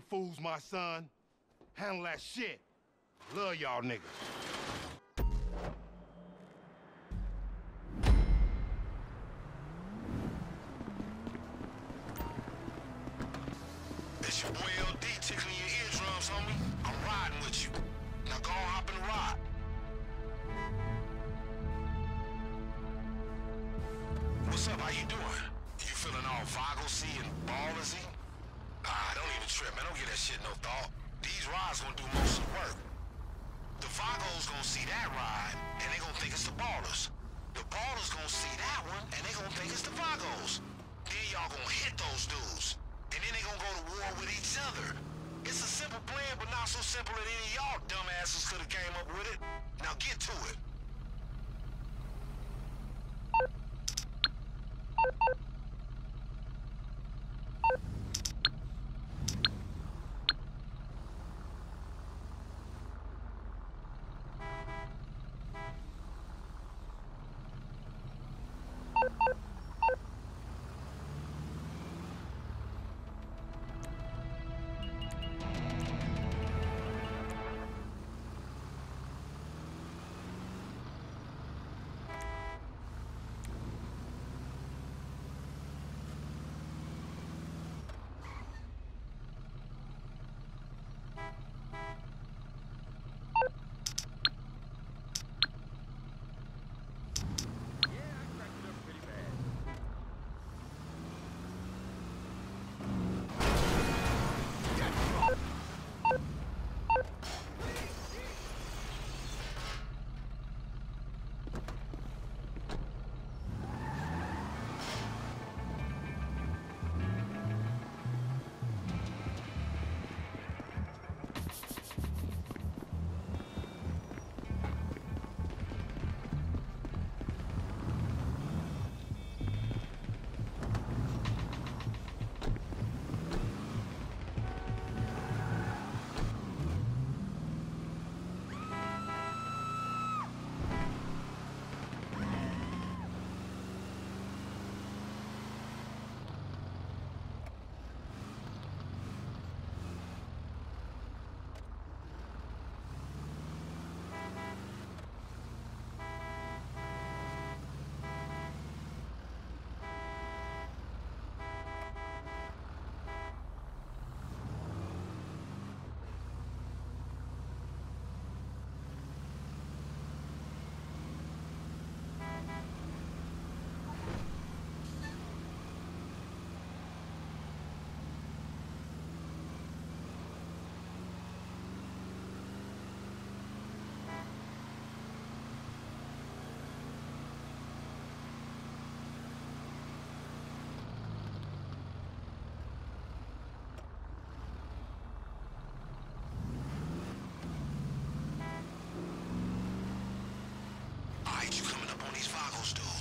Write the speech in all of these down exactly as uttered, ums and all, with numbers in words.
fools, my son. Handle that shit. Love y'all niggas. It's your boy L D tickling your eardrums, homie. I'm riding with you. Now go on, hop in the ride. What's up? How you doing? You feeling all Vagos-y and ballersy? Ah, don't even trip, man. Don't give that shit no thought. These rides gonna do most of the work. The Vagos gonna see that ride, and they gonna think it's the Ballers. The Ballers gonna see that one, and they gonna think it's the Vagos. Then y'all gonna hit those dudes. And then they gonna go to war with each other. It's a simple plan, but not so simple that any of y'all dumbasses could have came up with it. Now get to it.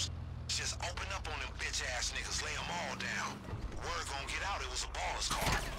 Just open up on them bitch-ass niggas, lay them all down. Word gonna get out it was a Baller's car.